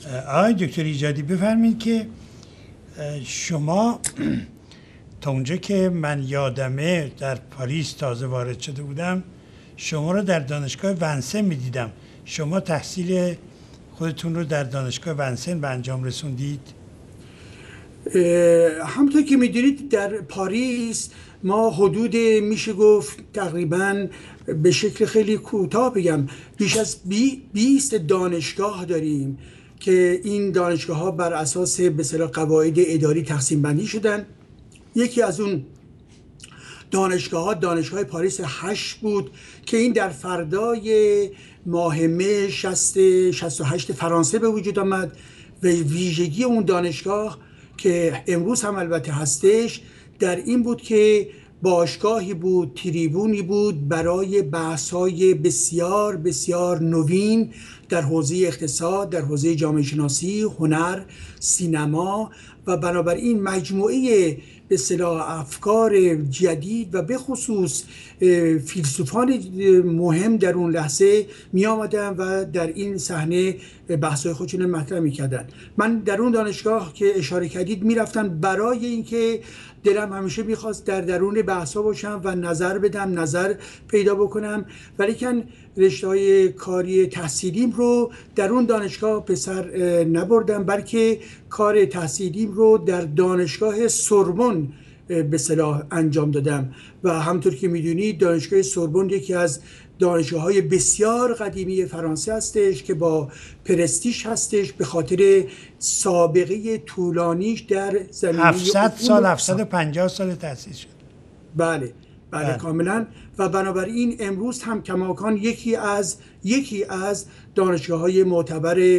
آقای دکتر ایجادی بفرمایید که شما تا اونجا که من یادمه در پاریس تازه وارد شده بودم شما رو در دانشگاه ونسن میدیدم. شما تحصیل خودتون رو در دانشگاه ونسن به انجام رسوندید؟ همونطور که میدونید در پاریس ما حدود میشه گفت تقریبا به شکل خیلی کوتاه بگم بیش از 20 دانشگاه داریم که این دانشگاه ها بر اساس به اصطلاح قواعد اداری تقسیم بندی شدن. یکی از اون دانشگاه پاریس 8 بود که این در فردای ماه مه 68 فرانسه به وجود آمد و ویژگی اون دانشگاه که امروز هم البته هستش در این بود که باشگاهی بود، تریبونی بود برای بحث‌های بسیار بسیار نوین در حوزه اقتصاد، در حوزه جامعه شناسی، هنر، سینما و بنابراین مجموعه به اصطلاح افکار جدید و به خصوص فیلسوفان مهم در اون لحظه می آمدن و در این صحنه بحث‌های خودشون مطرح می‌کردن. من در اون دانشگاه که اشاره کردید میرفتم برای اینکه دلم همیشه میخواست در درون بحث‌ها باشم و نظر بدم، نظر پیدا بکنم، ولیکن رشته‌های کاری تحصیلیم رو در اون دانشگاه پسر نبردم، بلکه کار تحصیلیم رو در دانشگاه سوربن به اصطلاح انجام دادم و همطور که میدونید دانشگاه سوربن یکی از دانشگاه‌های بسیار قدیمی فرانسه هستش که با پرستیژ هستش به خاطر سابقه طولانیش در زمینه 700 سال 750 سال تأسیس شد. بله کاملا. و بنابراین امروز هم کماکان یکی از دانشگاه‌های معتبر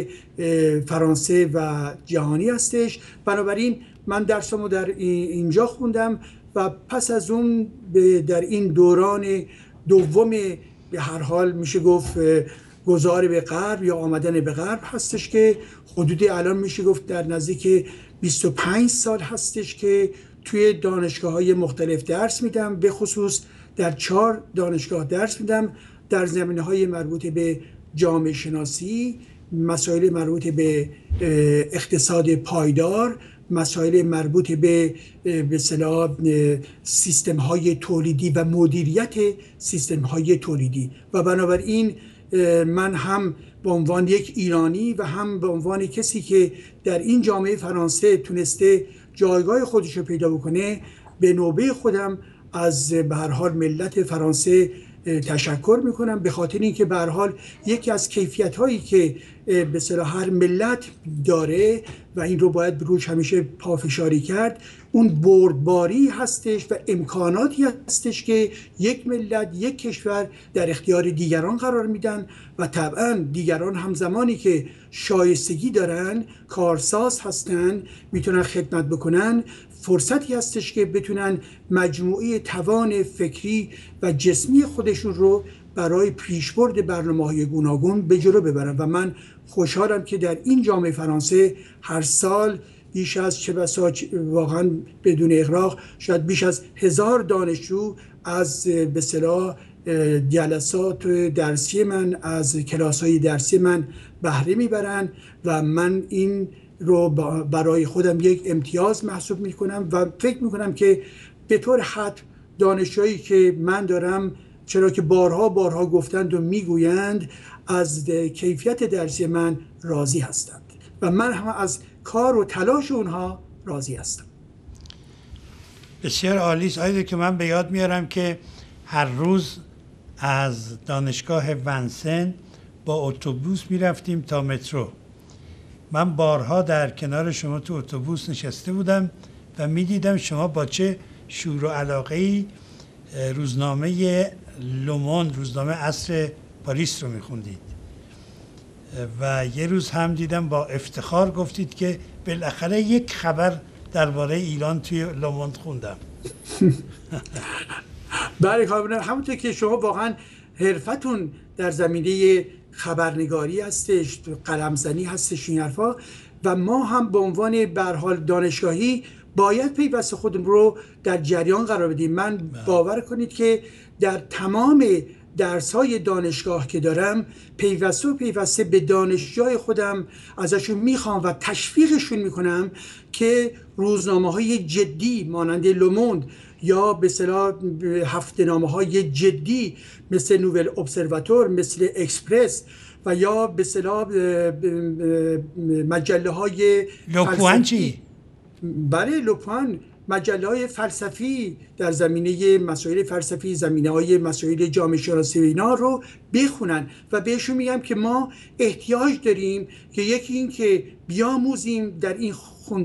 فرانسه و جهانی هستش. بنابراین من درسمو در اینجا خوندم و پس از اون در این دوران دوم به هر حال میشه گفت گذار به غرب یا آمدن به غرب هستش که حدود الان میشه گفت در نزدیک 25 سال هستش که توی دانشگاه‌های مختلف درس میدم، به خصوص در 4 دانشگاه درس میدم در زمینه‌های مربوط به جامعه شناسی، مسائل مربوط به اقتصاد پایدار، مسائل مربوط به اصطلاح سیستم‌های تولیدی و مدیریت سیستم‌های تولیدی. و بنابراین من هم به عنوان یک ایرانی و هم به عنوان کسی که در این جامعه فرانسه تونسته جایگاه خودش رو پیدا بکنه به نوبه خودم از به هر حال ملت فرانسه تشکر میکنم، به خاطر اینکه به هر حال یکی از کیفیت‌هایی که به اصطلاح هر ملت داره و این رو باید روش همیشه پافشاری کرد، اون بردباری هستش و امکاناتی هستش که یک ملت، یک کشور در اختیار دیگران قرار میدن و طبعا دیگران هم زمانی که شایستگی دارن، کارساز هستن، میتونن خدمت بکنن، فرصتی هستش که بتونن مجموعه توان فکری و جسمی خودشون رو برای پیشبرد برنامه‌های گوناگون به جلو ببرن. و من خوشحالم که در این جامعه فرانسه هر سال بیش از چه بسا واقعا بدون اغراق شاید بیش از 1000 دانشجو از به اصطلاح جلسات درسی من، از کلاس‌های درسی من بهره میبرن و من این رو برای خودم یک امتیاز محسوب میکنم و فکر میکنم که به طور حد دانشجویی که من دارم، چرا که بارها گفتند و میگویند، از کیفیت درسی من راضی هستند و من هم از کار و تلاش اونها راضی هستم. بسیار عالی است. آیده که من به یاد میارم که هر روز از دانشگاه ونسن با اتوبوس میرفتیم تا مترو. من بارها در کنار شما تو اتوبوس نشسته بودم و میدیدم شما با چه شور و علاقه‌ای روزنامه لوموند، روزنامه عصر پاریس رو میخوندید و یه روز هم دیدم با افتخار گفتید که بالاخره یک خبر درباره ایران توی لوموند خوندم. بله کاملا، همونطور که شما واقعا حرفتون در زمینه خبرنگاری هستش، قلمزنی هستش، این حرفا، و ما هم به عنوان به هر حال دانشگاهی باید پیوست خودمون رو در جریان قرار بدیم. من باور کنید که در تمام درس‌های دانشگاه که دارم پیوسته به دانشجوی خودم ازشون میخوام و تشویقشون میکنم که روزنامه‌های جدی مانند لوموند یا به اصطلاح هفته‌نامه‌های جدی مثل نوول ابزرواتور، مثل اکسپرس و یا به اصطلاح مجله‌های لوپوان چی؟ بله لوپوان، مجله‌های فلسفی در زمینه مسائل فلسفی، زمینه‌های مسائل جامعه شناسی و اینا رو بخونن و بهشون میگم که ما احتیاج داریم که یکی این که بیاموزیم در این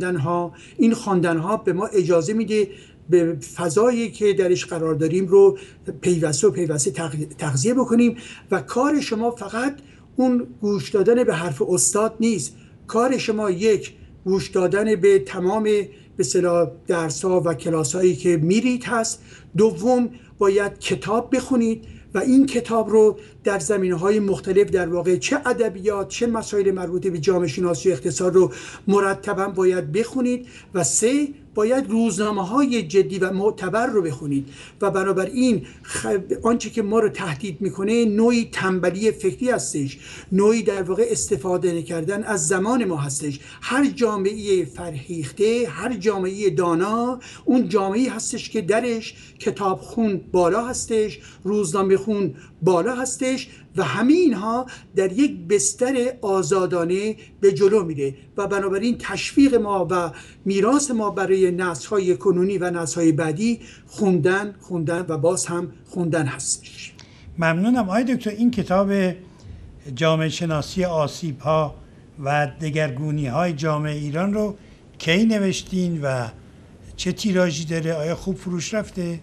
خواندن‌ها به ما اجازه میده به فضایی که درش قرار داریم رو پیوسته تغذیه بکنیم و کار شما فقط اون گوش دادن به حرف استاد نیست. کار شما یک، گوش دادن به تمام به اصطلاح درس‌ها و کلاس‌هایی که میرید هست. دوم، باید کتاب بخونید و این کتاب رو در زمینه‌های مختلف در واقع چه ادبیات چه مسائل مربوط به جامعه شناسی و اقتصاد رو مرتباً باید بخونید و سه، باید روزنامه‌های جدی و معتبر رو بخونید و بنابراین آنچه که ما رو تهدید میکنه نوعی تنبلی فکری هستش، نوعی در واقع استفاده نکردن از زمان ما هستش. هر جامعه فرهیخته، هر جامعه دانا اون جامعه هستش که درش کتابخون بالا هستش، روزنامه خون بالا هستش و همه اینها در یک بستر آزادانه به جلو میره و بنابراین تشویق ما و میراث ما برای نسل‌های کنونی و نسل‌های بعدی خوندن و باز هم خوندن هستش. ممنونم آقای دکتر. این کتاب جامعه شناسی آسیب‌ها و دگرگونی‌های جامعه ایران رو کی نوشتین و چه تیراژی داره؟ آیا خوب فروش رفته؟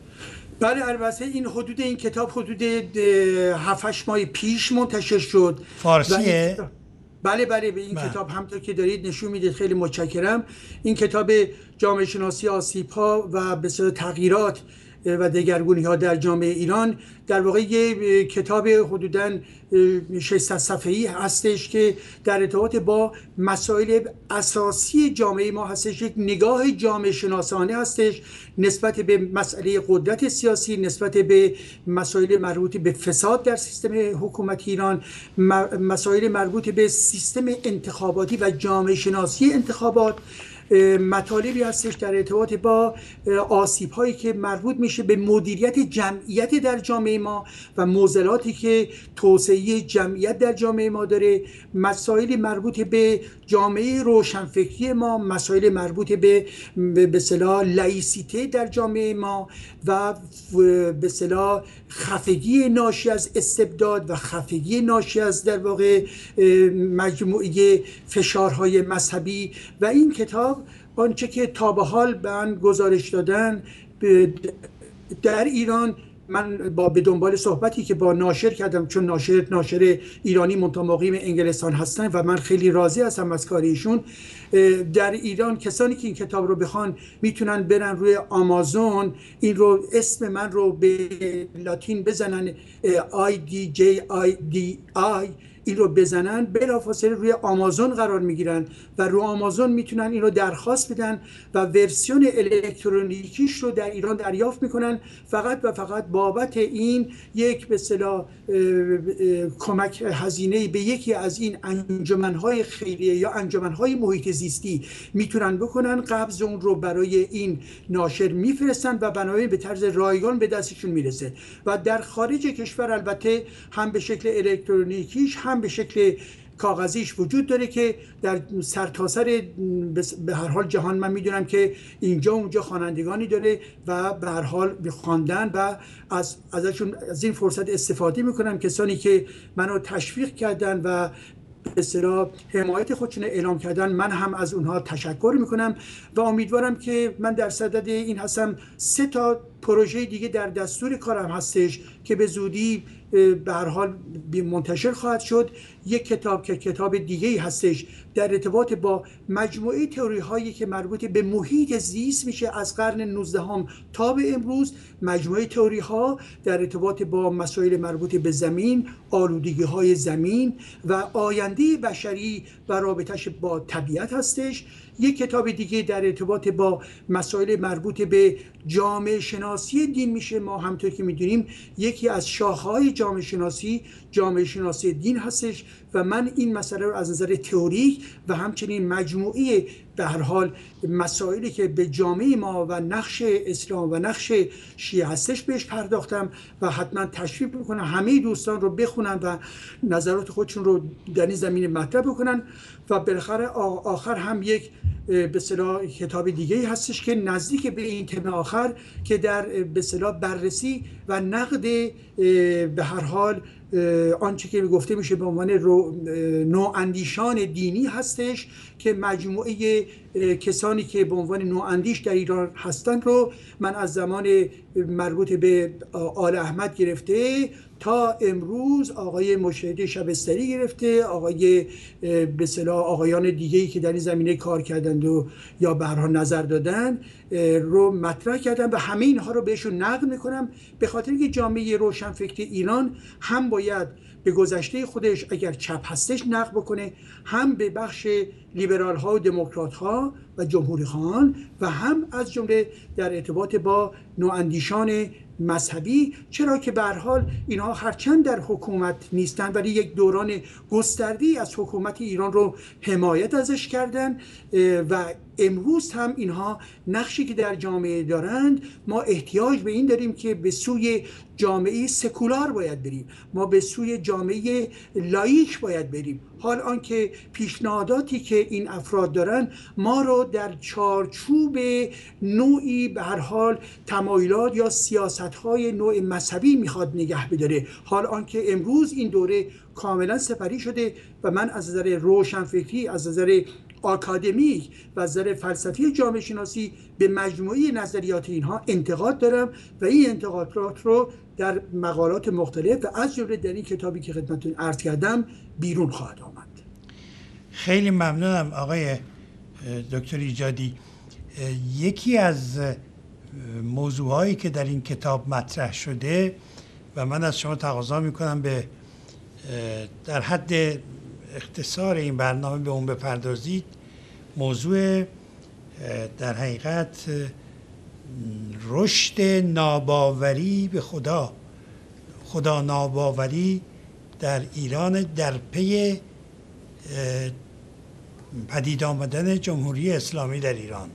بله البته این کتاب حدود 7-8 ماه پیش منتشر شد. فارسیه؟ بله به این کتاب همونطور که دارید نشون میدید، خیلی متشکرم. این کتاب جامعه شناسی آسیب‌ها و به اصطلاح تغییرات و دگرگونی‌ها در جامعه ایران در واقع یه کتاب حدوداً 600 صفحه‌ای هستش که در ارتباط با مسائل اساسی جامعه ما هستش. یک نگاه جامعه شناسانه هستش نسبت به مسئله قدرت سیاسی، نسبت به مسائل مربوط به فساد در سیستم حکومتی ایران، مسائل مربوط به سیستم انتخاباتی و جامعه شناسی انتخابات، مطالبی هستش در ارتباط با آسیب هایی که مربوط میشه به مدیریت جمعیت در جامعه ما و معضلاتی که توسعه جمعیت در جامعه ما داره، مسائل مربوط به جامعه روشنفکری ما، مسائل مربوط به اصطلاح لایسیته در جامعه ما و به اصطلاح خفگی ناشی از استبداد و خفگی ناشی از در واقع مجموعه فشارهای مذهبی. و این کتاب آنچه که تا به حال به من گزارش دادن در ایران، من به دنبال صحبتی که با ناشر کردم، چون ناشر ایرانی منتها مقیم انگلستان هستن و من خیلی راضی هستم از کار ایشون. در ایران کسانی که این کتاب رو بخوان میتونن برن روی آمازون، این رو اسم من رو به لاتین بزنن IDJIDI، این رو بزنن، بلافاصله روی آمازون قرار میگیرن و روی آمازون میتونن این رو درخواست بدن و ورسیون الکترونیکیش رو در ایران دریافت میکنن. فقط و فقط بابت این یک به اصطلاح کمک هزینه به یکی از این انجمنهای خیریه یا انجمنهای محیط زیستی میتونن بکنن، قبض اون رو برای این ناشر میفرستن و بنابراین به طرز رایگان به دستشون میرسه. و در خارج کشور البته هم به شکل الکترونیکیش هم به شکل کاغذیش وجود داره که در سرتاسر به هر حال جهان من میدونم که اینجا اونجا خوانندگانی داره و به هر حال خواندن و ازشون از این فرصت استفاده میکنم. کسانی که منو تشویق کردن و به اصطلاح حمایت خودشون اعلام کردن، من هم از اونها تشکر میکنم و امیدوارم که من در صدد این هستم. 3 تا پروژه دیگه در دستور کارم هستش که به زودی به هر حال منتشر خواهد شد. یک کتاب که کتاب دیگه‌ای هستش در ارتباط با مجموعه تئوری هایی که مربوط به محیط زیست میشه از قرن 19 تا به امروز، مجموعه تئوری ها در ارتباط با مسائل مربوط به زمین، آلودگی های زمین و آینده بشری و رابطش با طبیعت هستش. یک کتاب دیگه در ارتباط با مسائل مربوط به جامعه شناسی شناسی دین میشه. ما همطور که میدونیم یکی از شاخه‌های جامعه شناسی دین هستش و من این مسئله رو از نظر تئوریک و همچنین مجموعه به هر حال مسائلی که به جامعه ما و نقش اسلام و نقش شیعه هستش بهش پرداختم و حتما تشویق میکنم همه دوستان رو بخونن و نظرات خودشون رو در این زمینه مطرح بکنن. و بالاخره آخر هم یک به اصطلاح کتاب دیگه هستش که نزدیک به این تم آخر که در به اصطلاح بررسی و نقد به هر حال آنچه که گفته میشه به عنوان نواندیشان دینی هستش که مجموعه کسانی که به عنوان نواندیش در ایران هستند رو من از زمان مربوط به آل احمد گرفته تا امروز آقای مشهد شبستری گرفته آقای به اصطلاح آقایان دیگه‌ای که در این زمینه کار کردند و یا به هر حال نظر دادن رو مطرح کردم و همه اینها رو بهشون نقد میکنم به خاطر که جامعه روشنفکر ایران هم باید به گذشته خودش اگر چپ هستش نقد بکنه، هم به بخش لیبرال ها و دموکرات ها و جمهوری خواهان و هم از جمله در ارتباط با نواندیشان مذهبی، چرا که به هر حال اینها هرچند در حکومت نیستند ولی یک دوران گسترده‌ای از حکومت ایران رو حمایت ازش کردن و امروز هم اینها نقشی که در جامعه دارند ما احتیاج به این داریم که به سوی جامعه سکولار باید بریم، ما به سوی جامعه لاییک باید بریم. حال آنکه پیشنهاداتی که این افراد دارن ما رو در چارچوب نوعی به هر حال تمایلات یا سیاست‌های نوع مذهبی میخواد نگه بداره، حال آنکه امروز این دوره کاملا سپری شده و من از نظر روشنفکری، از نظر آکادمیک و از نظر فلسفی جامعه شناسی به مجموعه نظریات اینها انتقاد دارم و این انتقادات رو در مقالات مختلف و از جمله در این کتابی که خدمتتون عرض کردم بیرون خواهد آمد. خیلی ممنونم آقای دکتر ایجادی. یکی از موضوعهایی که در این کتاب مطرح شده و من از شما تقاضا میکنم به در حد اختصار این برنامه به اون بپردازید، موضوع در حقیقت رشد ناباوری به خدا ناباوری در ایران در پی پدید آمدن جمهوری اسلامی در ایران.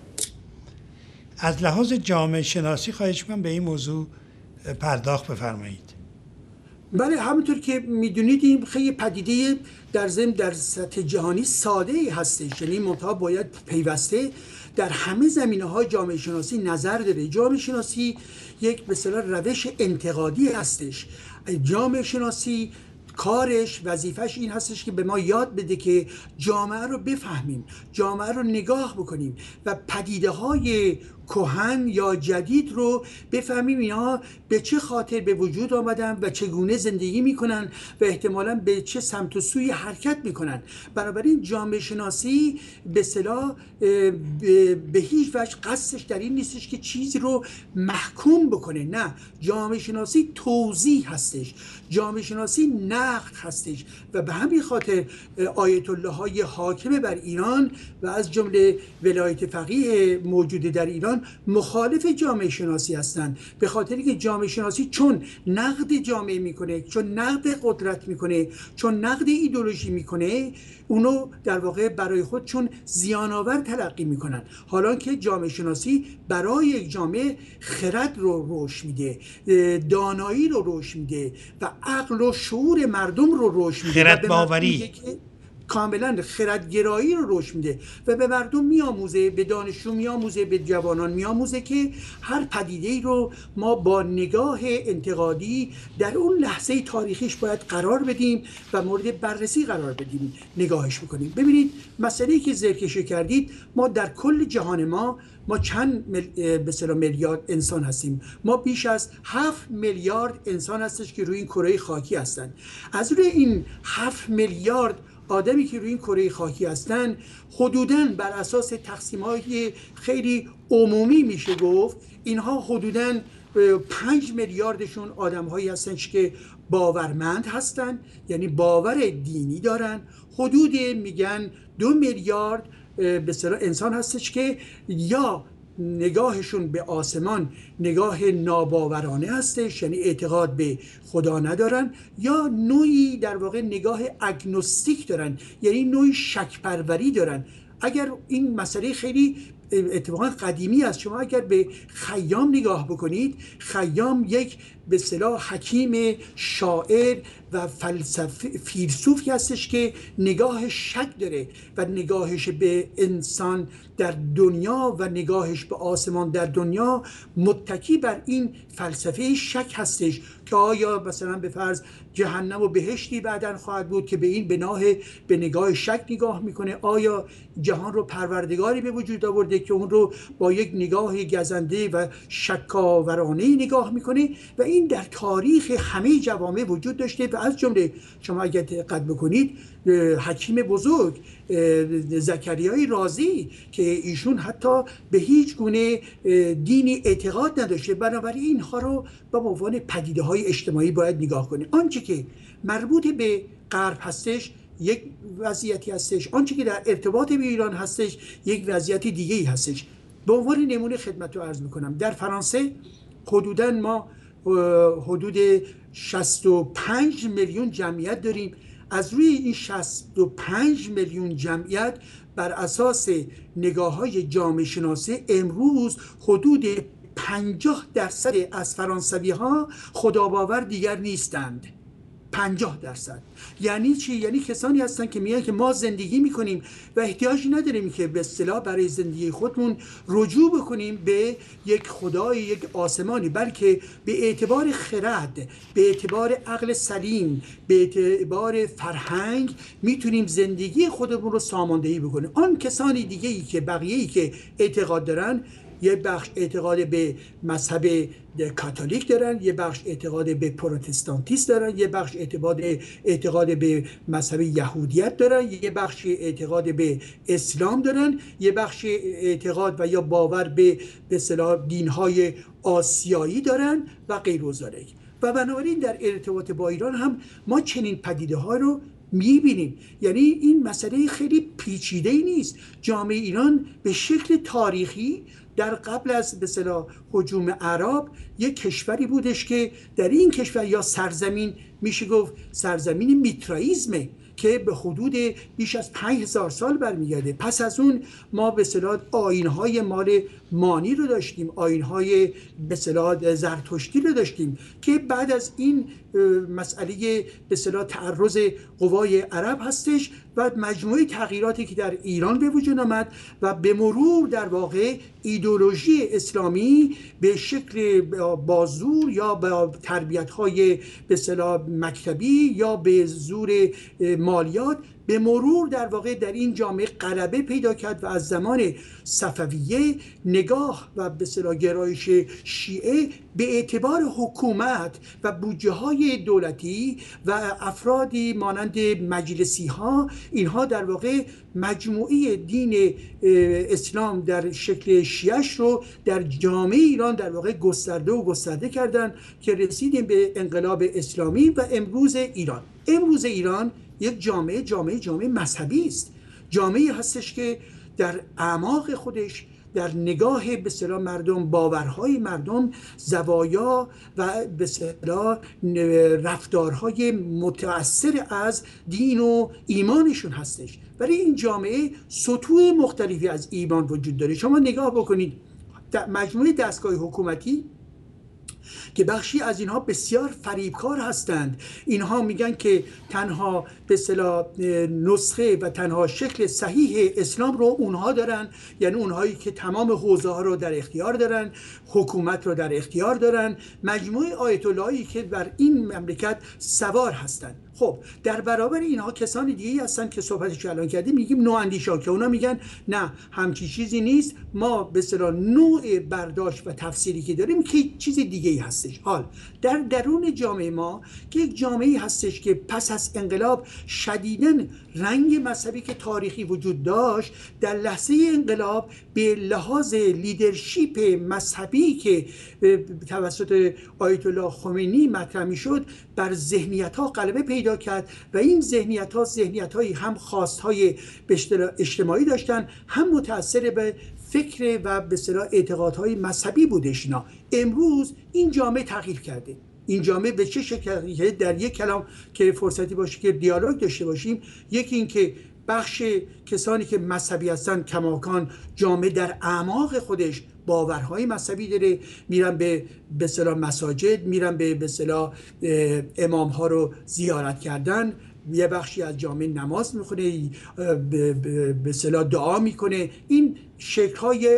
از لحاظ جامعه شناسی خواهش می‌کنم به این موضوع پرداخت بفرمایید. بله، همونطور که میدونید این خیلی پدیده در ضمن در سطح جهانی ساده ای هستش، یعنی منتها باید پیوسته در همه زمینه‌های جامعه شناسی نظر داره. جامعه شناسی یک به اصطلاح روش انتقادی هستش. جامعه شناسی کارش، وظیفش این هستش که به ما یاد بده که جامعه رو بفهمیم، جامعه رو نگاه بکنیم و پدیده‌های کهن یا جدید رو بفهمیم اینها به چه خاطر به وجود آمدن و چگونه زندگی میکنن و احتمالاً به چه سمت و سوی حرکت میکنن. بنابراین جامعه شناسی به اصطلاح به هیچ وجه قصدش در این نیستش که چیزی رو محکوم بکنه، نه، جامعه شناسی توضیح هستش، جامعه شناسی نقد هستش و به همین خاطر آیت الله های حاکم بر ایران و از جمله ولایت فقیه موجوده در ایران مخالف جامعه شناسی هستند، به خاطری که جامعه شناسی چون نقد جامعه میکنه، چون نقد قدرت میکنه، چون نقد ایدئولوژی میکنه، اونو در واقع برای خود چون زیان‌آور تلقی میکنن، حالا که جامعه شناسی برای یک جامعه خرد رو رشد میده، دانایی رو رشد میده و عقل و شعور مردم رو رشد میده، خرد باوری، کاملا خردگرایی رو رشد میده و به مردم میآموزه، به دانشجو میآموزه، به جوانان میآموزه که هر پدیده‌ای رو ما با نگاه انتقادی در اون لحظه تاریخیش باید قرار بدیم و مورد بررسی قرار بدیم، نگاهش بکنیم. ببینید مسئله‌ای که ذکرش کردید، ما در کل جهان ما چند به اصطلاح میلیارد انسان هستیم؟ ما بیش از 7 میلیارد انسان هستش که روی این کره خاکی هستند. از روی این 7 میلیارد آدمی که روی این کره خاکی هستن، حدوداً بر اساس تقسیم‌های خیلی عمومی میشه گفت اینها حدوداً 5 میلیاردشون آدم‌هایی هستن که باورمند هستن، یعنی باور دینی دارن. حدود میگن 2 میلیارد به اصطلاح انسان هستش که یا نگاهشون به آسمان نگاه ناباورانه هستش، یعنی اعتقاد به خدا ندارن، یا نوعی در واقع نگاه اگنوستیک دارن، یعنی نوعی شک‌پروری دارن. اگر این مسئله خیلی اتفاقا قدیمی است، شما اگر به خیام نگاه بکنید، خیام یک به اصطلاح حکیم شاعر و فیلسوفی هستش که نگاه شک داره و نگاهش به انسان در دنیا و نگاهش به آسمان در دنیا متکی بر این فلسفه شک هستش که آیا مثلا به فرض جهنم و بهشتی بعداً خواهد بود که به این به نگاه شک نگاه میکنه، آیا جهان رو پروردگاری به وجود آورده که اون رو با یک نگاه گزنده و شکاورانه نگاه میکنه. و این در تاریخ همه جوامع وجود داشته و از جمله شما اگر دقت بکنید حکیم بزرگ زکریای رازی که ایشون حتی به هیچ گونه دینی اعتقاد نداشته، بنابراین اینها رو به عنوان پدیده های اجتماعی باید نگاه کنه. آنچه که مربوط به غرب هستش یک وضعیتی هستش، آنچه که در ارتباط به ایران هستش یک وضعیت دیگه‌ای هستش. به عنوان نمونه خدمت رو عرض میکنم، در فرانسه حدوداً ما حدود 65 میلیون جمعیت داریم. از روی این 65 میلیون جمعیت بر اساس نگاه‌های جامعه شناسی امروز حدود 50% از فرانسوی‌ها خداباور دیگر نیستند. 50%. یعنی چی؟ یعنی کسانی هستن که میگن که ما زندگی میکنیم و احتیاجی نداریم که به اصطلاح برای زندگی خودمون رجوع بکنیم به یک خدای، یک آسمانی، بلکه به اعتبار خرد، به اعتبار عقل سلیم، به اعتبار فرهنگ میتونیم زندگی خودمون رو ساماندهی بکنیم. آن کسانی دیگه‌ای که بقیه‌ای که اعتقاد دارن، یه بخش اعتقاد به مذهب کاتولیک دارن، یه بخش اعتقاد به پروتستانتیسم دارن، یه بخش اعتقاد به مذهب یهودیت دارن، یه بخش اعتقاد به اسلام دارن، یه بخش اعتقاد و یا باور به اصطلاح دین‌های آسیایی دارن و غیر و ذالک. و بنابراین در ارتباط با ایران هم ما چنین پدیده‌ها رو میبینیم. یعنی این مسئله خیلی پیچیده‌ای نیست. جامعه ایران به شکل تاریخی در قبل از به اصطلاح هجوم عرب یک کشوری بودش که در این کشور یا سرزمین میشه گفت سرزمین میترائیزمه که به حدود بیش از 5000 سال برمیگرده. پس از اون ما به اصطلاح آیین‌های مال مانی رو داشتیم، آیین‌های به اصطلاح زرتشتی رو داشتیم که بعد از این مسئله به اصطلاح تعرض قوای عرب هستش و مجموعه تغییراتی که در ایران به وجود آمد و به مرور در واقع ایدئولوژی اسلامی به شکل بازور یا با تربیت‌های به اصطلاح مکتبی یا به زور مالیات به مرور در واقع در این جامعه غلبه پیدا کرد و از زمان صفویه نگاه و به اصطلاح گرایش شیعه به اعتبار حکومت و بودجه‌های دولتی و افرادی مانند مجلسی ها، اینها در واقع مجموعه دین اسلام در شکل شیعش رو در جامعه ایران در واقع گسترده کردن که رسیدیم به انقلاب اسلامی و امروز ایران یک جامعه مذهبی است. جامعه هستش که در اعماق خودش در نگاه به اصطلاح مردم، باورهای مردم، زوایا و به اصطلاح رفتارهای متأثر از دین و ایمانشون هستش. برای این جامعه سطوح مختلفی از ایمان وجود داره. شما نگاه بکنید مجموعه دستگاه حکومتی که بخشی از اینها بسیار فریبکار هستند. اینها میگن که تنها به اصطلاح نسخه و تنها شکل صحیح اسلام رو اونها دارن، یعنی اونهایی که تمام حوزه ها رو در اختیار دارن، حکومت رو در اختیار دارن، مجموعه آیت اللهی که بر این مملکت سوار هستند. خب در برابر اینها کسانی دیگه هستن که صحبتش الان کردیم، میگیم نواندیشان که اونا میگن نه همچی چیزی نیست، ما به اصطلاح نوع برداشت و تفسیری که داریم که چیز دیگه ای هستش. حال در درون جامعه ما که یک جامعه هستش که پس از انقلاب شدیداً رنگ مذهبی که تاریخی وجود داشت در لحظه انقلاب به لحاظ لیدرشپ مذهبی که توسط آیت الله خمینی مطرح میشد بر ذهنیت ها غلبه پیدا پیدا کرد و این ذهنیت هایی هم خواست های اجتماعی داشتن، هم متأثر به فکر و به اصطلاح اعتقادهای مذهبی بودش. اینا امروز این جامعه تغییر کرده. این جامعه به چه شکلی؟ در یک کلام که فرصتی باشه که دیالوگ داشته باشیم، یکی این که بخش کسانی که مذهبی هستن کماکان جامعه در اعماق خودش باورهای مذهبی داره، میرن به اصطلاح مساجد، میرن به اصطلاح امامها رو زیارت کردن، یه بخشی از جامعه نماز میخونه، به اصطلاح دعا میکنه. این شکل‌های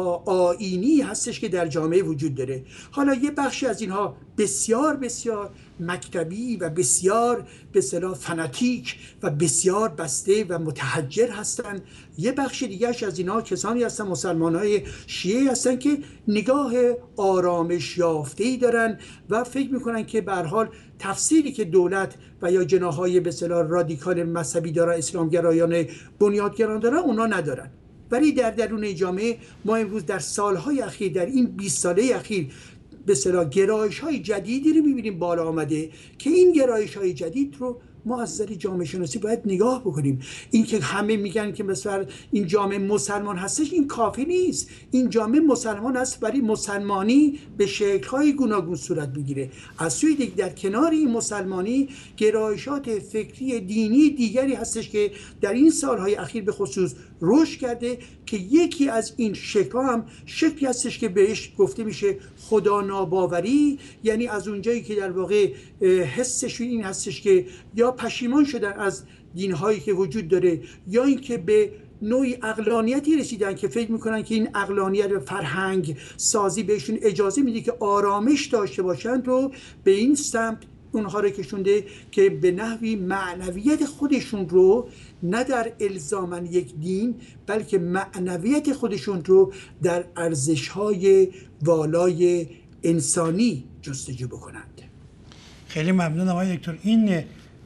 آیینی هستش که در جامعه وجود داره. حالا یه بخشی از اینها بسیار بسیار مکتبی و بسیار به اصطلاح فناتیک و بسیار بسته و متحجر هستن. یه بخش دیگرش از اینها کسانی هستن، مسلمان‌های شیعه هستن که نگاه آرامش یافته‌ای دارن و فکر میکنن که به هر حال تفسیری که دولت و یا جناح‌های به اصطلاح رادیکال مذهبی دارن، اسلامگرایان بنیادگران دارن، اونا ندارن. ولی در درون جامعه ما امروز در سالهای اخیر، در این 20 ساله اخیر به اصطلاح گرایش‌های جدیدی رو می‌بینیم بالا آمده که این گرایش‌های جدید رو ما از نظر جامعه شناسی باید نگاه بکنیم. این که همه میگن که مثلا این جامعه مسلمان هستش، این کافی نیست. این جامعه مسلمان هست ولی مسلمانی به شکل‌های گوناگون صورت میگیره. از سوی دیگر در کنار این مسلمانی گرایشات فکری دینی دیگری هستش که در این سالهای اخیر به خصوص رشد کرده که یکی از این شکل‌ها هم شکلی هستش که بهش گفته میشه خدا ناباوری. یعنی از اونجایی که در واقع حسشون این هستش که یا پشیمان شدن از دینهایی که وجود داره، یا اینکه به نوعی عقلانیتی رسیدن که فکر میکنن که این عقلانیت و فرهنگ سازی بهشون اجازه میده که آرامش داشته باشن، رو به این سمت اونها رو کشونده که به نحوی معنویت خودشون رو نه در الزاماً یک دین، بلکه معنویت خودشون رو در ارزش‌های والای انسانی جستجو بکنند. خیلی ممنونم آقای دکتر. این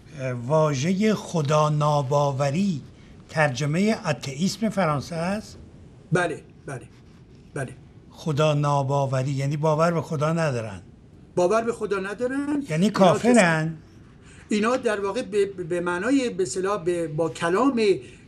واژه خدا ناباوری ترجمه اتئیسم فرانسه است؟ بله بله بله. خدا ناباوری یعنی باور به خدا ندارن. باور به خدا ندارن یعنی کافرن. اینا در واقع به معنای به اصطلاح با کلام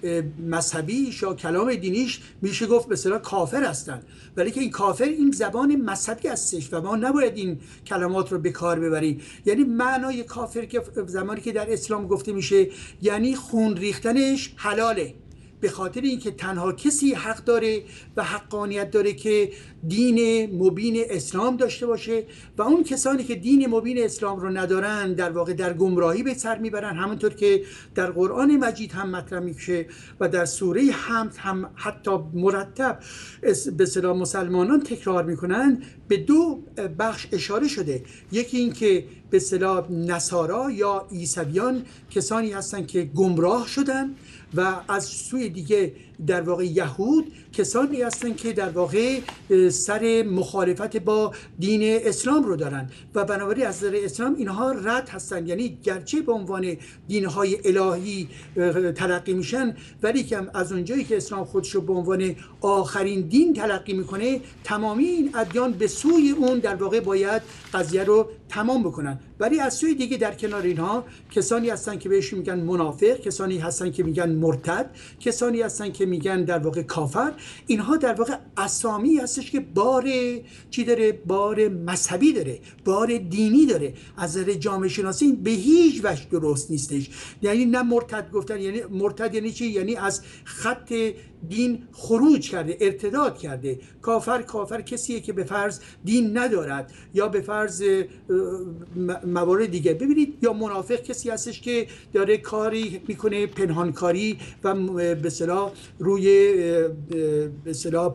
مذهبیش یا کلام دینیش میشه گفت به اصطلاح کافر هستن، ولی که این کافر این زبان مذهبی هستش و ما نباید این کلمات رو به کار ببریم. یعنی معنای کافر که زمانی که در اسلام گفته میشه یعنی خون ریختنش حلاله، به خاطر اینکه تنها کسی حق داره و حقانیت داره که دین مبین اسلام داشته باشه و اون کسانی که دین مبین اسلام رو ندارن در واقع در گمراهی به سر میبرن، همونطور که در قرآن مجید هم مطرح میشه و در سوره حمد هم حتی مرتب به اصطلاح مسلمانان تکرار میکنن. به دو بخش اشاره شده. یکی این که به اصطلاح نصارا یا عیسویان کسانی هستن که گمراه شدن و از سوی دیگه در واقع یهود کسانی هستن که در واقع سر مخالفت با دین اسلام رو دارن و بنابراین از نظر اسلام اینها رد هستن. یعنی گرچه به عنوان دینهای الهی تلقی میشن، ولی که از اونجایی که اسلام خودش رو به عنوان آخرین دین تلقی میکنه، تمامی این ادیان به سوی اون در واقع باید قضیه رو تمام بکنن. ولی از سوی دیگه در کنار اینها کسانی هستن که بهشون میگن منافق، کسانی هستن که میگن مرتد، کسانی هستن که میگن در واقع کافر. اینها در واقع اسامی هستش که بار چی داره؟ بار مذهبی داره، بار دینی داره. از نظر جامعه شناسی به هیچ وجه درست نیستش. یعنی نه مرتد گفتن، یعنی مرتد یعنی چی؟ یعنی از خط دین خروج کرده، ارتداد کرده. کافر کسیه که به فرض دین ندارد یا به فرض موارد دیگه. ببینید، یا منافق کسی هستش که داره کاری میکنه پنهانکاری و به اصطلاح روی به اصطلاح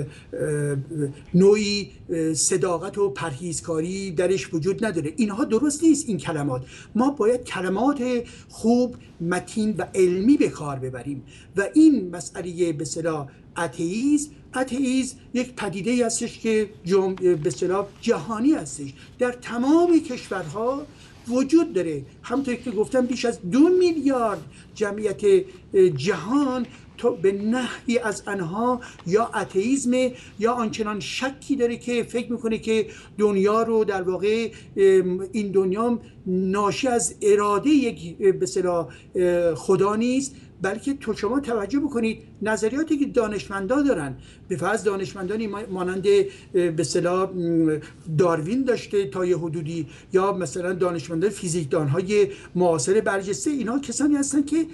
نوعی صداقت و پرهیزکاری درش وجود نداره. اینها درست نیست. این کلمات ما باید کلمات خوب، متین و علمی به کار ببریم و این مسئله به اصطلاح اتئیسم یک پدیده هستش که به اصطلاح جهانی هستش، در تمام کشورها وجود داره. همونطور که گفتم بیش از 2 میلیارد جمعیت جهان به نحوی از آنها یا اتئیسم یا آنچنان شکی داره که فکر میکنه که دنیا رو در واقع این دنیا ناشی از اراده یک به اصطلاح خدا نیست، بلکه شما توجه بکنید نظریاتی که دانشمندان دارن، به فرض دانشمندانی مانند به اصطلاح داروین داشته تا یه حدودی، یا مثلا دانشمندان فیزیکدانهای معاصر برجسته، اینا کسانی هستن که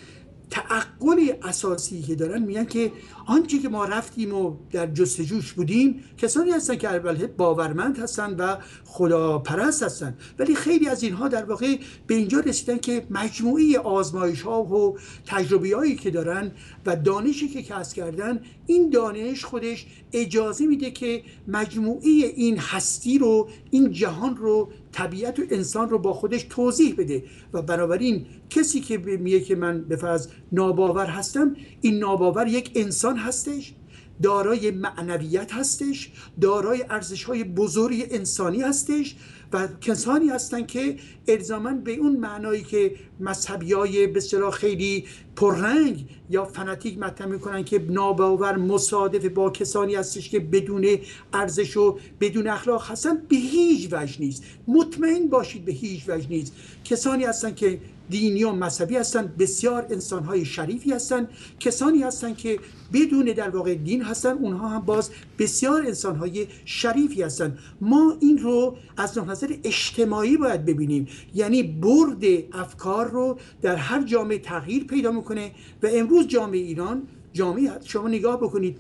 تعقل اساسی که دارن میگن که آنچه که ما رفتیم و در جستجوش بودیم، کسانی هستن که البته باورمند هستن و خداپرست هستن، ولی خیلی از اینها در واقع به اینجا رسیدن که مجموعه آزمایش ها و تجربه هایی که دارن و دانشی که کسب کردن، این دانش خودش اجازه میده که مجموعه این هستی رو، این جهان رو، طبیعت و انسان رو با خودش توضیح بده. و بنابراین کسی که میگه که من به فرض ناباور هستم، این ناباور یک انسان هستش، دارای معنویت هستش، دارای ارزش‌های بزرگ انسانی هستش و کسانی هستن که الزاماً به اون معنایی که مذهبیای به اصطلاح خیلی پررنگ یا فناتیک مطرح میکنن که ناباور مصادف با کسانی هستش که بدون ارزش و بدون اخلاق هستن، به هیچ وجه نیست. مطمئن باشید به هیچ وجه نیست. کسانی هستن که دینی و مذهبی هستن، بسیار انسانهای شریفی هستن. کسانی هستن که بدون در واقع دین هستن، اونها هم باز بسیار انسانهای شریفی هستن. ما این رو از نظر اجتماعی باید ببینیم، یعنی برد افکار رو در هر جامعه تغییر پیدا میکنه. و امروز جامعه ایران، جامعه شما نگاه بکنید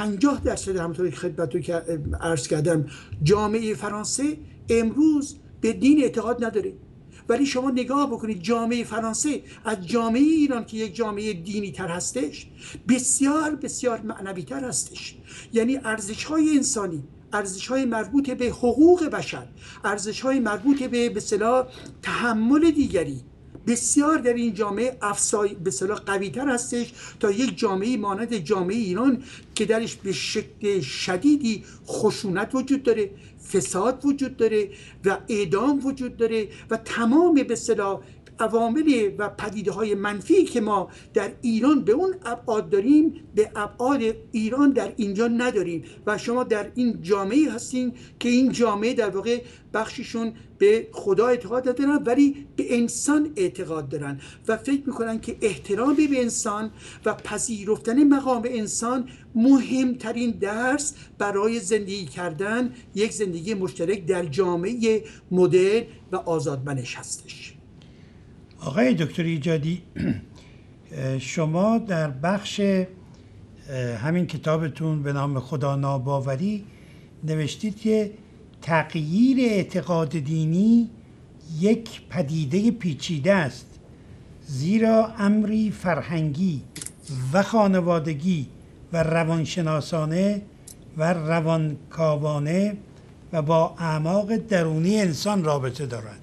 50% همونطور که خدمتتون عرض کردم، جامعه فرانسه امروز به دین اعتقاد نداره، ولی شما نگاه بکنید جامعه فرانسه از جامعه ایران که یک جامعه دینی تر هستش، بسیار بسیار معنوی تر هستش. یعنی ارزش های انسانی، ارزش های مربوط به حقوق بشر، ارزش های مربوط به اصطلاح تحمل دیگری، بسیار در این جامعه به اصطلاح قوی تر هستش تا یک جامعه مانند جامعه ایران که درش به شکل شدیدی خشونت وجود داره، فساد وجود داره و اعدام وجود داره و تمام به اصطلاح عوامل و پدیده‌های منفی که ما در ایران به اون ابعاد داریم، به ابعاد ایران در اینجا نداریم. و شما در این جامعه هستین که این جامعه در واقع بخششون به خدا اعتقاد ندارن ولی به انسان اعتقاد دارن و فکر میکنن که احترام به انسان و پذیرفتن مقام انسان مهمترین درس برای زندگی کردن یک زندگی مشترک در جامعه مدرن و آزادمنش هستش. آقای دکتر ایجادی، شما در بخش همین کتابتون به نام خدا ناباوری نوشتید که تغییر اعتقاد دینی یک پدیده پیچیده است، زیرا امری فرهنگی و خانوادگی و روانشناسانه و روانکاوانه و با اعماق درونی انسان رابطه دارد.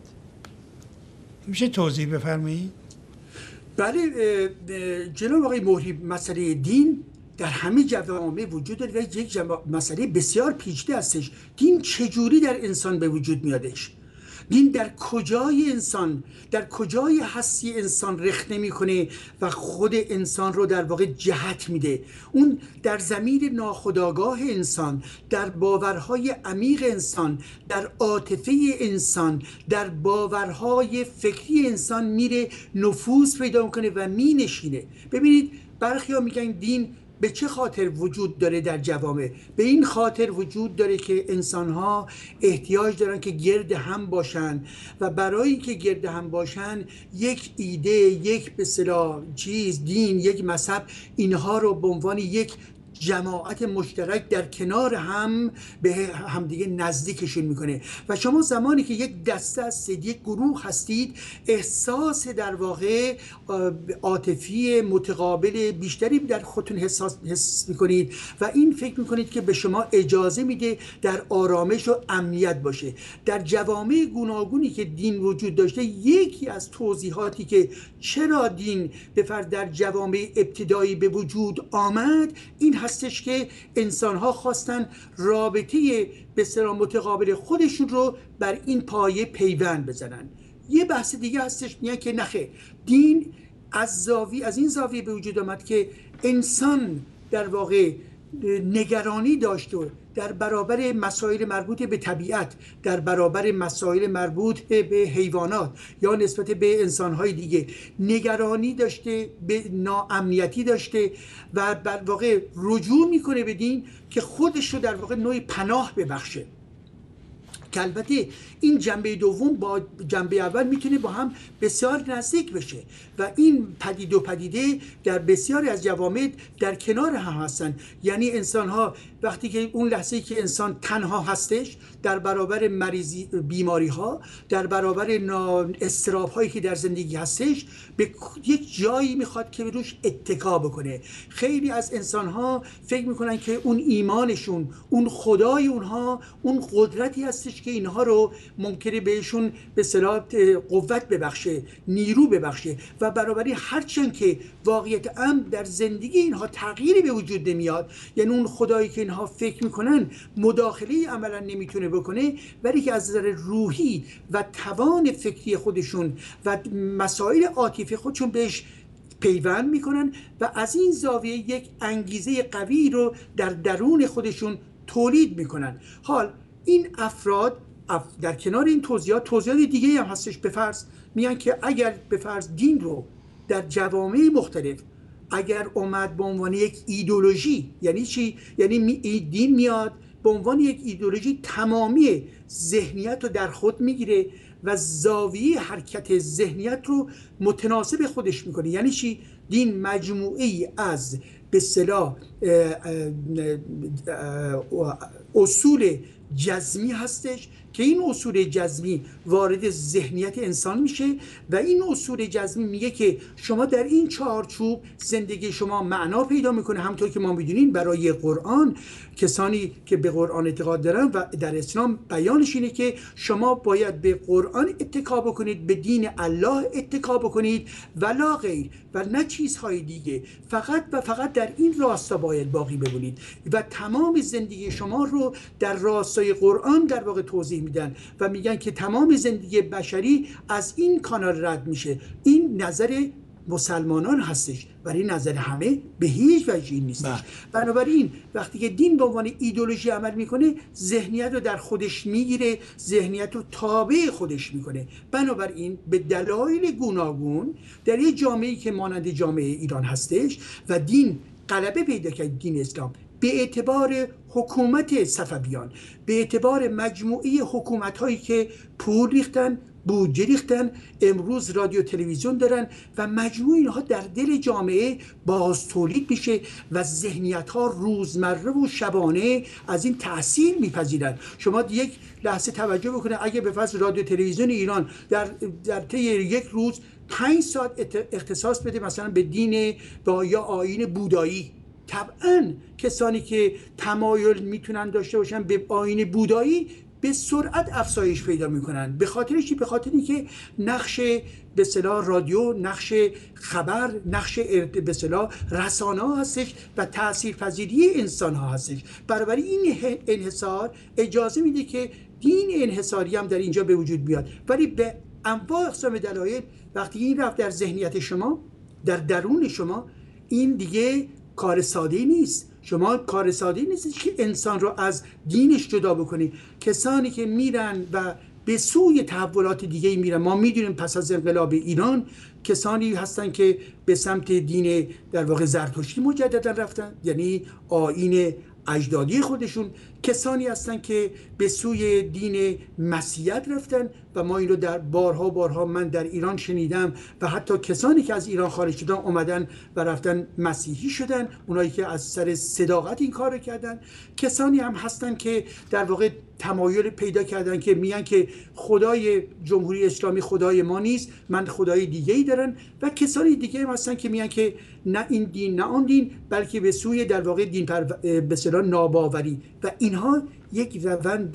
میشه توضیح بفرمایید؟ بله جناب آقای مهری، مسئله دین در همه جوامع وجود داره و یک مسئله بسیار پیچیده هستش. دین چجوری در انسان به وجود میادش؟ دین در کجای انسان، در کجای هستی انسان رخنه میکنه و خود انسان رو در واقع جهت میده؟ اون در ضمیر ناخودآگاه انسان، در باورهای عمیق انسان، در عاطفه انسان، در باورهای فکری انسان میره نفوذ پیدا میکنه و مینشینه. ببینید برخی ها میگن دین به چه خاطر وجود داره در جوامع؟ به این خاطر وجود داره که انسان‌ها احتیاج دارن که گرد هم باشن و برای اینکه گرد هم باشن یک ایده، یک به اصطلاح چیز، دین، یک مذهب، اینها رو به عنوان یک جماعت مشترک در کنار هم به همدیگه نزدیکشون میکنه. و شما زمانی که یک دسته هستید، یک گروه هستید، احساس در واقع عاطفی متقابل بیشتری در خودتون حس میکنید و این فکر میکنید که به شما اجازه میده در آرامش و امنیت باشه. در جوامع گوناگونی که دین وجود داشته، یکی از توضیحاتی که چرا دین به فرض در جوامع ابتدایی به وجود آمد این هستش که انسان‌ها خواستن رابطه به اصطلاح متقابل خودشون رو بر این پایه پیوند بزنن. یه بحث دیگه هستش میگن که نخه، دین از این زاویه به وجود آمد که انسان در واقع نگرانی داشت و در برابر مسائل مربوط به طبیعت، در برابر مسائل مربوط به حیوانات یا نسبت به انسانهای دیگه نگرانی داشته، به ناامنیتی داشته و در واقع رجوع میکنه به دین که خودش رو در واقع نوعی پناه ببخشه. که البته این جنبه دوم با جنبه اول میتونه با هم بسیار نزدیک بشه و این پدیده در بسیاری از جوامع در کنار هم هستن. یعنی انسان ها وقتی که اون لحظه‌ای که انسان تنها هستش در برابر بیماری ها، در برابر اضطراب هایی که در زندگی هستش، به یک جایی میخواد که روش اتکا بکنه. خیلی از انسان ها فکر میکنن که اون ایمانشون، اون خدای اونها، اون قدرتی هستش که اینها رو ممکنه بهشون به اصطلاح قوت ببخشه، نیرو ببخشه و بنابراین هرچند که واقعیت امر در زندگی اینها تغییری به وجود نمیاد، یعنی اون خدایی که اینها فکر میکنن مداخله عملا نمیتونه بکنه، ولی که از نظر روحی و توان فکری خودشون و مسائل عاطفی خودشون بهش پیوند میکنن و از این زاویه یک انگیزه قوی رو در درون خودشون تولید میکنن. حال این افراد در کنار این توضیحات دیگه هم هستش. به فرض میگن که اگر به فرض دین رو در جوامع مختلف اگر اومد به عنوان یک ایدئولوژی، یعنی چی؟ یعنی دین میاد به عنوان یک ایدئولوژی تمامی ذهنیت رو در خود میگیره و زاویه حرکت ذهنیت رو متناسب خودش میکنه. یعنی چی؟ دین مجموعه ای از به اصطلاح اصول جزمی هستش که این اصول جزمی وارد ذهنیت انسان میشه و این اصول جزمی میگه که شما در این چارچوب زندگی شما معنا پیدا میکنه. همونطور که ما میدونیم برای قرآن، کسانی که به قرآن اعتقاد دارن و در اسلام بیانش اینه که شما باید به قرآن اتکا بکنید، به دین الله اتکا بکنید ولا غیر و نه چیزهای دیگه، فقط و فقط در این راستا باید باقی بمونید و تمام زندگی شما رو در راستای قرآن در واقع توضیح میدن و میگن که تمام زندگی بشری از این کانال رد میشه. این نظر مسلمانان هستش، ولی نظر همه به هیچ وجهی نیستش. بنابراین وقتی که دین به عنوان ایدئولوژی عمل میکنه، ذهنیت رو در خودش میگیره، ذهنیت رو تابع خودش میکنه. بنابراین به دلایل گوناگون در یک جامعه‌ای که مانند جامعه ایران هستش و دین غلبه پیدا کرد، دین اسلام به اعتبار حکومت صفویان، به اعتبار مجموعه حکومت هایی که پول ریختن، بودجه ریختن، امروز رادیو تلویزیون دارن و مجموع اینها در دل جامعه باز تولید میشه و ذهنیت ها روزمره و شبانه از این تأثیر میپذیرن. شما یک لحظه توجه بکنه، اگه به فرض رادیو تلویزیون ایران در طی یک روز 5 ساعت اختصاص بده مثلا به دین یا آیین بودایی، طبعا کسانی که تمایل میتونن داشته باشن به آیین بودایی به سرعت افزایش پیدا میکنن. به خاطر چی؟ به خاطری که نقش به اصطلاح رادیو، نقش خبر، نقش به اصطلاح رسانه ها هستش و تاثیرپذیری انسان ها هستش. بنابراین این انحصار اجازه میده که دین انحصاری هم در اینجا به وجود بیاد، ولی به انواع اقسام دلایل وقتی این رفت در ذهنیت شما، در درون شما، این دیگه کار ساده نیست. شما کار ساده نیست که انسان رو از دینش جدا بکنی. کسانی که میرن و به سوی تحولات دیگه میرن، ما میدونیم پس از انقلاب ایران کسانی هستن که به سمت دین در واقع زرتشتی مجددا رفتن، یعنی آیین اجدادی خودشون. کسانی هستن که به سوی دین مسیحیت رفتن و ما این رو در بارها من در ایران شنیدم و حتی کسانی که از ایران خارج شدن اومدن و رفتن مسیحی شدن، اونایی که از سر صداقت این کار رو کردن. کسانی هم هستن که در واقع تمایل پیدا کردن که میگن که خدای جمهوری اسلامی خدای ما نیست، من خدای دیگه ای دارن. و کسانی دیگه هم هستن که میگن که نه این دین نه آن دین، بلکه به سوی در واقع دین به اصطلاح ناباوری. و اینها یک روند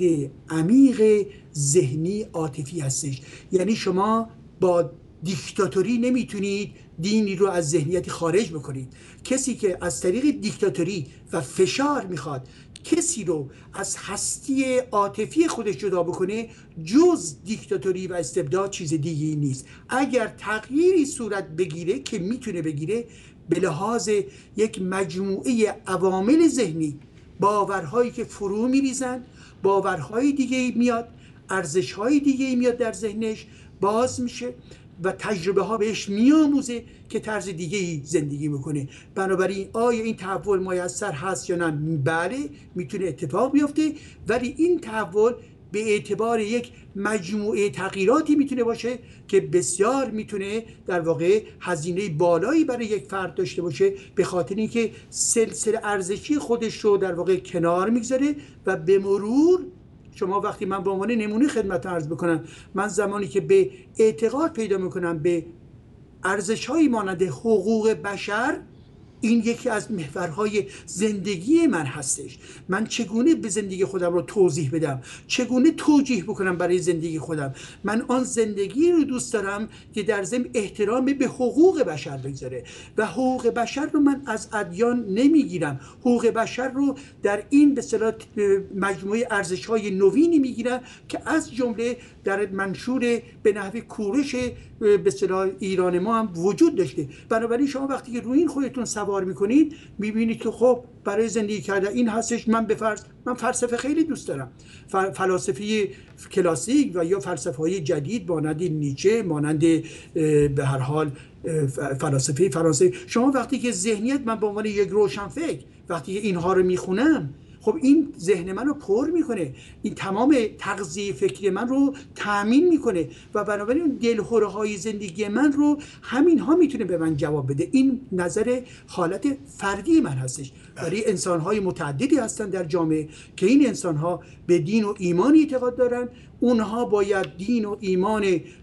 عمیق ذهنی عاطفی هستش. یعنی شما با دیکتاتوری نمیتونید دینی رو از ذهنیتی خارج بکنید. کسی که از طریق دیکتاتوری و فشار میخواد کسی رو از هستی عاطفی خودش جدا بکنه، جز دیکتاتوری و استبداد چیز دیگه‌ای نیست. اگر تغییری صورت بگیره که میتونه بگیره، به لحاظ یک مجموعه عوامل ذهنی، باورهایی که فرو میریزن، باورهای دیگه میاد، ارزشهای دیگه میاد در ذهنش، باز میشه و تجربه ها بهش میآموزه که طرز دیگه ای زندگی میکنه. بنابراین آیا این تحول میسر هست یا نه؟ بله، میتونه اتفاق بیفته، ولی این تحول به اعتبار یک مجموعه تغییراتی میتونه باشه که بسیار میتونه در واقع هزینه بالایی برای یک فرد داشته باشه، به خاطر اینکه سلسله ارزشی خودش رو در واقع کنار میگذاره و به مرور شما وقتی من به عنوان نمونه خدمت عرض بکنم، من زمانی که به اعتقاد پیدا میکنم به ارزش‌هایی مانند حقوق بشر، این یکی از محورهای زندگی من هستش. من چگونه به زندگی خودم رو توضیح بدم، چگونه توجیه بکنم برای زندگی خودم. من آن زندگی رو دوست دارم که در ضمن احترام به حقوق بشر بگذاره و حقوق بشر رو من از ادیان نمیگیرم، حقوق بشر رو در این به اصطلاح مجموعه ارزش‌های نوینی میگیرم که از جمله در منشور به نحو کورش به اصطلاح ایران ما هم وجود داشته. بنابراین شما وقتی که روی این خودتون سوار میکنید میبینید که خب برای زندگی کردن این هستش. من فلسفه خیلی دوست دارم، فلاسفه کلاسیک و یا فلسفه های جدید مانند نیچه، مانند به هر حال فلاسفه فرانسه. شما وقتی که ذهنیت، من به عنوان یک روشنفکر وقتی که اینها رو میخونم، خب این ذهن من رو پر میکنه، این تمام تغذیه فکری من رو تامین میکنه و بنابراین دلهره های زندگی من رو همین ها میتونه به من جواب بده. این نظر حالت فردی من هستش. ولی انسان های متعددی هستن در جامعه که این انسان ها به دین و ایمانی اعتقاد دارن. اونها باید دین و ایمان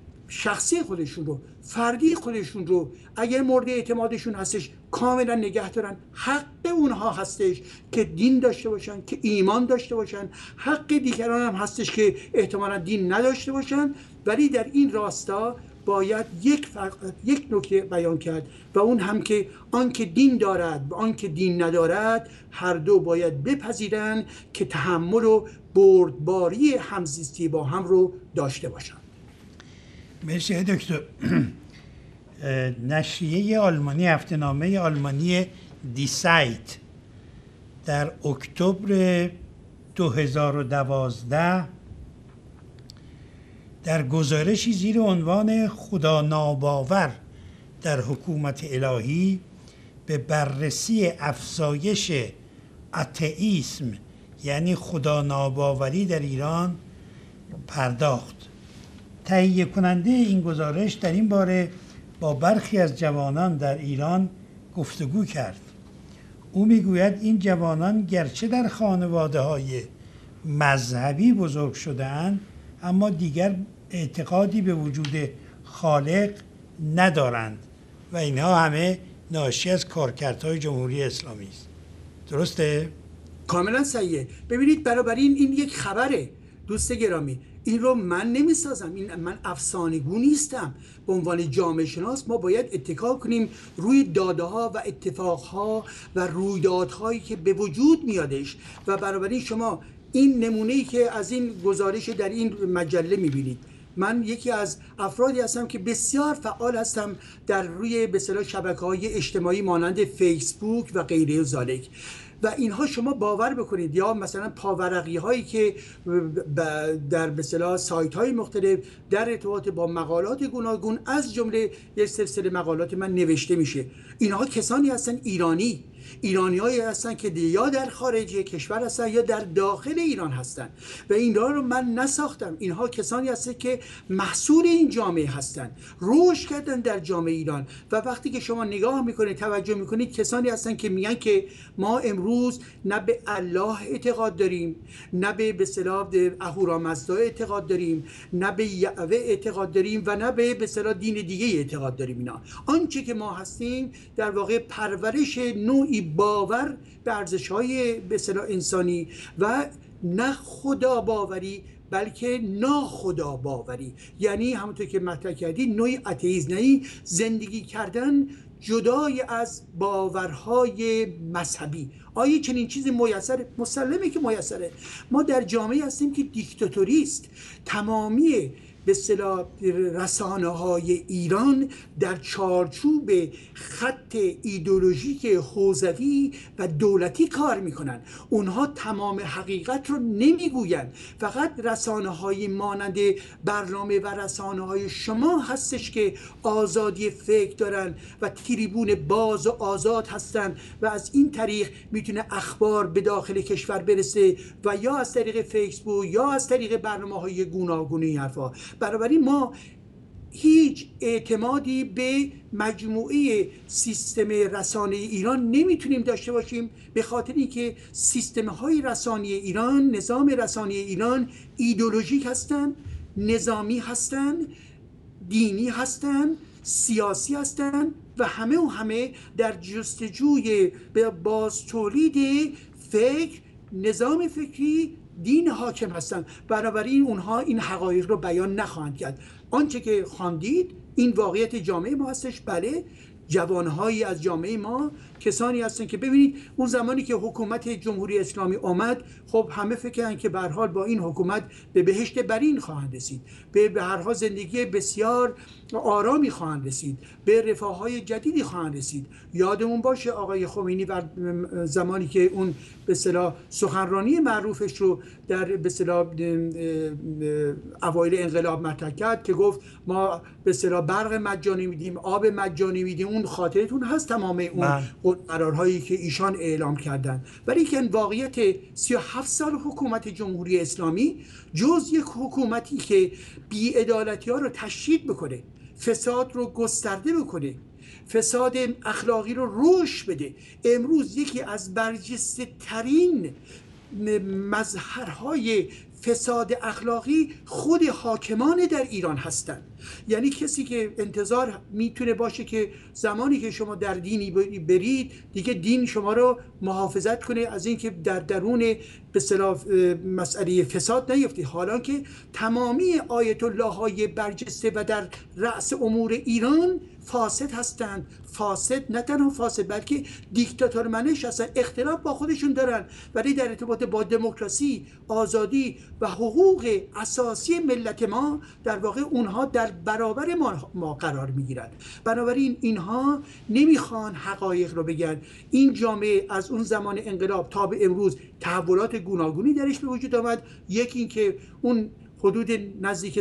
شخصی خودشون رو، فردی خودشون رو، اگر مورد اعتمادشون هستش کاملا نگه دارن. حق اونها هستش که دین داشته باشن، که ایمان داشته باشن. حق دیگران هم هستش که احتمالا دین نداشته باشن. ولی در این راستا باید یک نکته بیان کرد و اون هم که آن که دین دارد و آن که دین ندارد هر دو باید بپذیرن که تحمل و بردباری همزیستی با هم رو داشته باشن. مرسی دکتر. نشریه آلمانی، هفته‌نامه آلمانی دیسایت در اکتبر 2012 در گزارشی زیر عنوان خدا ناباور در حکومت الهی به بررسی افزایش اتئیسم یعنی خدا ناباوری در ایران پرداخت. تهیه کننده این گزارش در این باره با برخی از جوانان در ایران گفتگو کرد. او میگوید این جوانان گرچه در خانواده‌های مذهبی بزرگ شده‌اند اما دیگر اعتقادی به وجود خالق ندارند و اینها همه ناشی از کارکردهای جمهوری اسلامی است. درسته؟ کاملا صحیحه. ببینید بنابراین این یک خبره دوست گرامی. این رو من نمیسازم، من افسانه‌گو نیستم. به عنوان جامعه شناس ما باید اتکا کنیم روی داده‌ها و اتفاقها و رویدادهایی که به وجود میادش و بنابراین شما این نمونه‌ای که از این گزارش در این مجله میبینید. من یکی از افرادی هستم که بسیار فعال هستم در روی به اصطلاح شبکه‌های اجتماعی مانند فیسبوک و غیره و ذالک و اینها شما باور بکنید یا مثلا پاورقی هایی که در به اصطلاح سایت های مختلف در ارتباط با مقالات گوناگون از جمله یک سلسله مقالات من نوشته میشه، اینها کسانی هستن ایرانیایی هستن که یا در خارج کشور هستن یا در داخل ایران هستن و اینها رو من نساختم. اینها کسانی هستن که محصول این جامعه هستن، رشد کردن در جامعه ایران و وقتی که شما نگاه میکنید توجه میکنید کسانی هستن که میگن که ما امروز نه به الله اعتقاد داریم، نه به اصطلاح اهورامزدا اعتقاد داریم، نه به یهوه اعتقاد داریم و نه به اصطلاح دین دیگه اعتقاد داریم. اینا آنچه که ما هستیم در واقع پرورش نوعی باور به ارزش‌های به اصطلاح انسانی و نه خدا باوری بلکه ناخدا باوری، یعنی همونطور که مطرح کردی نوعی اتئیسم، یعنی زندگی کردن جدای از باورهای مذهبی. آیا چنین چیزی میسره؟ مسلمه که میسره. ما در جامعه هستیم که دیکتاتوری است. تمامی به اصطلاح رسانه‌های ایران در چارچوب خط ایدئولوژیک حوزوی و دولتی کار میکنن. اونها تمام حقیقت رو نمیگوین. فقط رسانه‌های مانند برنامه و رسانه‌های شما هستش که آزادی فکر دارن و تریبون باز و آزاد هستن و از این طریق میتونه اخبار به داخل کشور برسه و یا از طریق فیسبوک یا از طریق برنامه‌های گوناگون این حرفا. بنابراین ما هیچ اعتمادی به مجموعه سیستم رسانه ایران نمیتونیم داشته باشیم، به خاطر اینکه سیستم‌های رسانه ایران، نظام رسانه ایران ایدئولوژیک هستن، نظامی هستن، دینی هستن، سیاسی هستن و همه در جستجوی باز تولید فکر، نظام فکری، دین حاکم هستند. بنابراین اونها این حقایق رو بیان نخواهند کرد. آنچه که خواندید این واقعیت جامعه ما هستش. بله، جوانهایی از جامعه ما کسانی هستن که ببینید اون زمانی که حکومت جمهوری اسلامی آمد، خب همه فکر کردن که به هر حال با این حکومت به بهشت برین خواهند رسید، به هر حال زندگی بسیار آرامی خواهند رسید، به رفاه‌های جدیدی خواهند رسید. یادمون باشه آقای خمینی زمانی که اون به اصطلاح سخنرانی معروفش رو در به اصطلاح اوایل انقلاب مطرح کرد که گفت ما به اصطلاح برق مجانی میدیم، آب مجانی میدیم. اون خاطرتون هست تمام اون قرارهایی که ایشان اعلام کردن. ولی که واقعیت 37 سال حکومت جمهوری اسلامی جز یک حکومتی که بی‌عدالتی‌ها رو تشدید بکنه، فساد رو گسترده بکنه، فساد اخلاقی رو رشد بده، امروز یکی از برجسته ترین مظهرهای فساد اخلاقی خود حاکمان در ایران هستند. یعنی کسی که انتظار میتونه باشه که زمانی که شما در دینی برید دیگه دین شما رو محافظت کنه از اینکه در درون به اصطلاح مسئله فساد نیفتی، حالا که تمامی آیت الله های برجسته و در رأس امور ایران فاسد هستند. فاسد، نه تنها فاسد بلکه دیکتاتور منش هستن، اختلاف با خودشون دارن، ولی در ارتباط با دموکراسی، آزادی و حقوق اساسی ملت ما در واقع اونها در برابر ما قرار میگیرند. بنابراین اینها نمیخوان حقایق رو بگن. این جامعه از اون زمان انقلاب تا به امروز تحولات گوناگونی درش به وجود آمد. یکی این که اون حدود نزدیک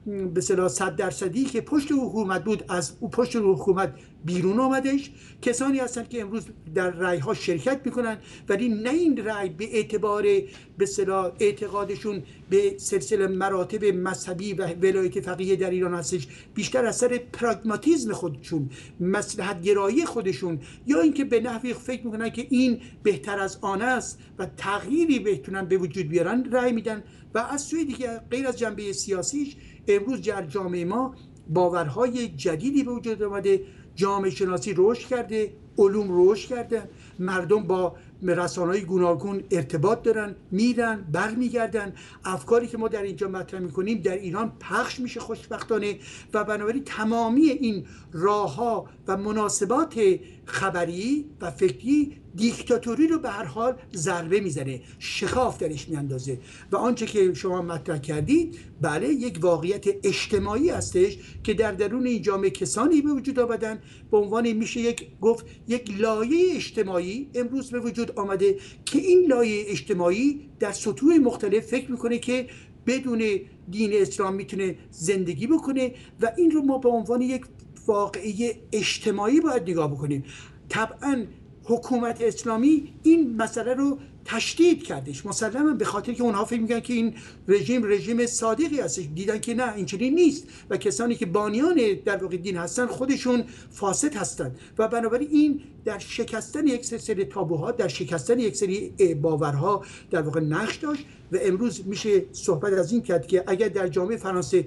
100% که پشت حکومت بود از پشت حکومت بیرون آمدش. کسانی هستند که امروز در رأی ها شرکت میکنن، ولی نه این رأی به اعتبار به اصطلاح اعتقادشون به سلسله مراتب مذهبی و ولایت فقیه در ایران هستش، بیشتر اثر پراگماتیسم خودشون، مصلحت گرایی خودشون، یا اینکه به نحوی فکر میکنن که این بهتر از آن است و تغییری بتونن به وجود بیارن رأی میدن. و از سوی دیگه غیر از جنبه سیاسیش امروز در جامعه ما باورهای جدیدی به وجود آمده، جامعه شناسی رشد کرده، علوم رشد کرده، مردم با رسانه‌های گوناگون ارتباط دارن، میرن برمیگردن. افکاری که ما در اینجا مطرح میکنیم در ایران پخش میشه خوشبختانه و بنابراین تمامی این راهها و مناسبات خبری و فکری دیکتاتوری رو به هر حال ضربه میزنه، شکاف درش میاندازه. و آنچه که شما مطرح کردید بله یک واقعیت اجتماعی هستش که در درون این جامعه کسانی به وجود آمدن به عنوان میشه یک لایه اجتماعی امروز به وجود آمده که این لایه اجتماعی در سطوح مختلف فکر میکنه که بدون دین اسلام میتونه زندگی بکنه و این رو ما به عنوان یک واقعه اجتماعی باید نگاه بکنیم. طبعا حکومت اسلامی این مسئله رو تشدید کردش، مسلما به خاطر که اونها فکر میکنن که این رژیم صادقی هستش، دیدن که نه اینجوری نیست و کسانی که بانیان در واقع دین هستن خودشون فاسد هستن و بنابراین این در شکستن یک سری تابوها، در شکستن یک سری باورها در واقع نقش داشت. و امروز میشه صحبت از این کرد که اگر در جامعه فرانسه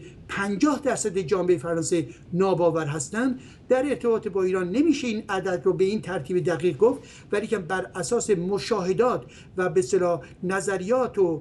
50% جامعه فرانسه ناباور هستند، در ارتباط با ایران نمیشه این عدد رو به این ترتیب دقیق گفت، ولی که بر اساس مشاهدات و به اصطلاح نظریات و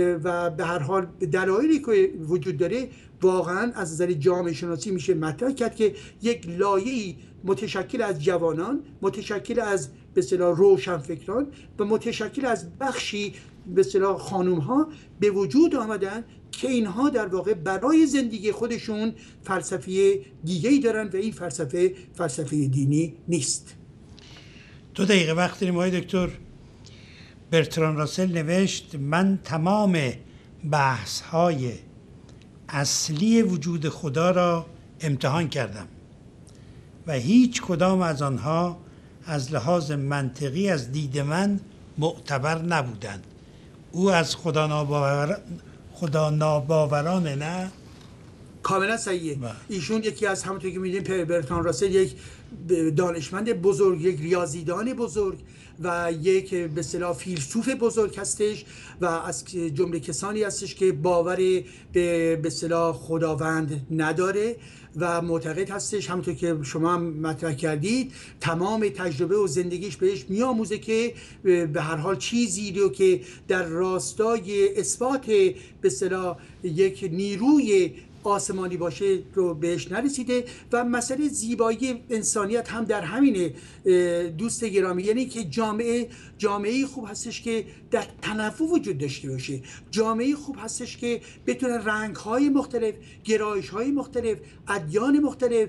به هر حال دلایلی که وجود داره واقعا از نظر جامعه شناسی میشه مطرح کرد که یک لایه‌ای متشکل از جوانان، متشکل از به اصطلاح روشنفکران و متشکل از بخشی به اصطلاح خانم ها به وجود آمدن که اینها در واقع برای زندگی خودشون فلسفه دیگه‌ای دارن و این فلسفه دینی نیست. 2 دقیقه وقت داریم آقای دکتر. برتراند راسل نوشت من تمام بحث‌های اصلی وجود خدا را امتحان کردم و هیچ کدام از آنها از لحاظ منطقی از دید من معتبر نبودند. او از خدا ناباورانه نه؟ کاملا صحیحه. ایشون یکی از همونطور که می‌دونید برتراند راسل یک دانشمند بزرگ، یک ریاضیدان بزرگ و یک به اصطلاح فیلسوف بزرگ هستش و از جمله کسانی هستش که باور به اصطلاح خداوند نداره و معتقد هستش همونطور که شما هم مطرح کردید تمام تجربه و زندگیش بهش میآموزه که به هر حال چیزی رو که در راستای اثبات به اصطلاح یک نیروی آسمانی باشه رو بهش نرسیده و مسئله زیبایی انسانیت هم در همینه دوست گرامی، یعنی که جامعه خوب هستش که در تنوع وجود داشته باشه، جامعه خوب هستش که بتونه رنگ‌های مختلف، گرایش‌های مختلف، ادیان مختلف،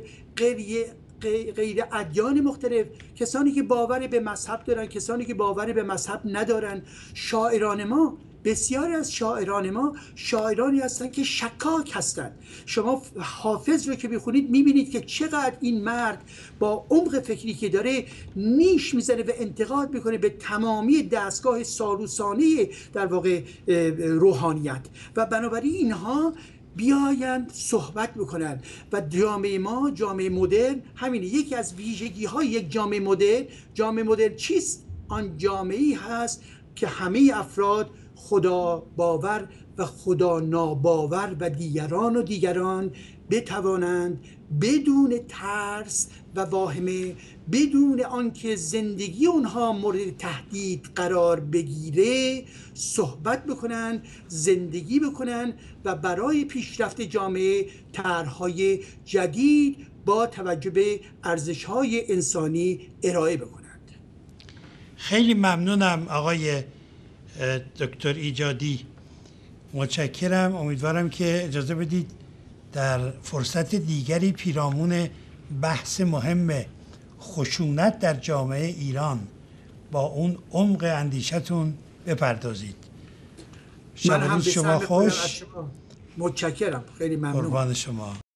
غیر ادیان مختلف، کسانی که باور به مذهب دارن، کسانی که باور به مذهب ندارن. شاعران ما، بسیاری از شاعران ما شاعرانی هستند که شکاک هستند. شما حافظ رو که بخونید میبینید که چقدر این مرد با عمق فکری که داره نیش میزنه و انتقاد میکنه به تمامی دستگاه سالوسانه در واقع روحانیت و بنابراین اینها بیایند صحبت بکنن و جامعه ما، جامعه مدرن همینه. یکی از ویژگی های یک جامعه مدرن چیست؟ آن جامعه‌ای هست که همه افراد خدا باور و خدا ناباور و دیگران بتوانند بدون ترس و واهمه، بدون آنکه زندگی اونها مورد تهدید قرار بگیره، صحبت بکنن، زندگی بکنن و برای پیشرفت جامعه طرح‌های جدید با توجه به ارزش‌های انسانی ارائه بکنند. خیلی ممنونم آقای دکتر ایجادی، متشکرم. امیدوارم که اجازه بدید در فرصت دیگری پیرامون بحث مهم خشونت در جامعه ایران با اون عمق اندیشتون بپردازید. شب روز شما خوش. متشکرم، خیلی ممنون. قربان شما.